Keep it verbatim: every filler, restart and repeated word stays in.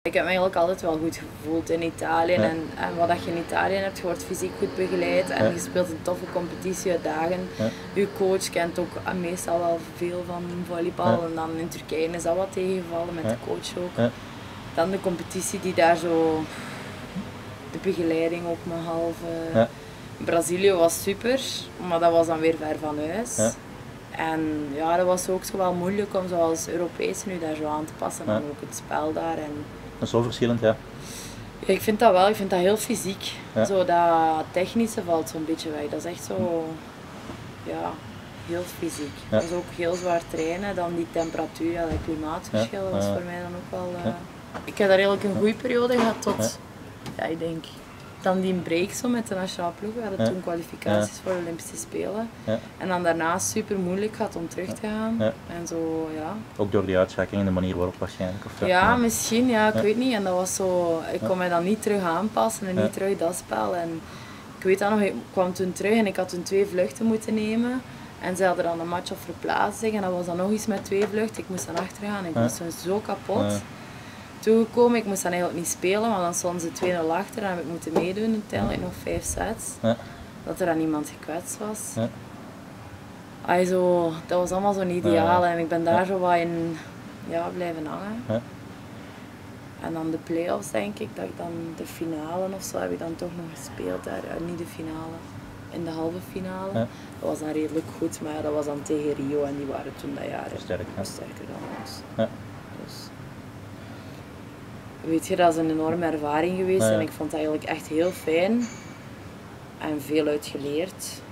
Ik heb me eigenlijk altijd wel goed gevoeld in Italië Ja. en, en wat dat je in Italië hebt, je wordt fysiek goed begeleid en Ja. je speelt een toffe competitie uit dagen. Ja. Je coach kent ook meestal wel veel van volleybal Ja. en dan in Turkije is dat wat tegengevallen met Ja. de coach ook. Ja. Dan de competitie die daar zo, de begeleiding ook nog half. Uh, Ja. Brazilië was super, maar dat was dan weer ver van huis. Ja. En ja, dat was ook zo wel moeilijk om zoals Europees nu daar zo aan te passen en Ja. dan ook het spel daar. En Dat is zo verschillend, ja. ja, ik vind dat wel, ik vind dat heel fysiek. Ja. Zo dat technische valt zo'n beetje weg. Dat is echt zo, ja, heel fysiek. Ja. Dat is ook heel zwaar trainen. Dan die temperatuur, ja, dat klimaatverschil, Ja. dat is Ja. voor mij dan ook wel... Uh... Ja. Ik heb daar eigenlijk een goede periode gehad tot, Ja. ja, ik denk, dan die break zo met de nationale ploeg. We hadden Ja. toen kwalificaties Ja. voor de Olympische Spelen. Ja. En dan daarna super moeilijk gehad om terug te gaan. Ja. En zo, ja. Ook door die uitschakeling en de manier waarop waarschijnlijk. Of zo. Ja, misschien, ja, ik Ja. weet niet. En dat was zo, ik kon Ja. mij dan niet terug aanpassen en Ja. niet terug dat spel. En ik weet dat nog, ik kwam toen terug en ik had toen twee vluchten moeten nemen. En ze hadden dan een match of verplaatsing en dat was dan nog eens met twee vluchten. Ik moest dan achter gaan en ik Ja. was toen zo kapot. Ja. Toegekomen, ik moest dan eigenlijk niet spelen, want dan stonden ze twee nul achter en heb ik moeten meedoen. Uiteindelijk nog vijf sets. Ja. Dat er dan niemand gekwetst was. Ja. Ay, zo, dat was allemaal zo'n ideaal Ja. en ik ben daar Ja. zo wat in ja, blijven hangen. Ja. En dan de play-offs denk ik, dat ik dan de finale of zo heb ik dan toch nog gespeeld daar. Ja, niet de finale, in de halve finale. Ja. Dat was dan redelijk goed, maar ja, dat was dan tegen Rio en die waren toen dat jaar Sterk, ja. sterker dan ons. Ja. Dus, weet je, dat is een enorme ervaring geweest Ja, ja. en ik vond het eigenlijk echt heel fijn en veel uit geleerd.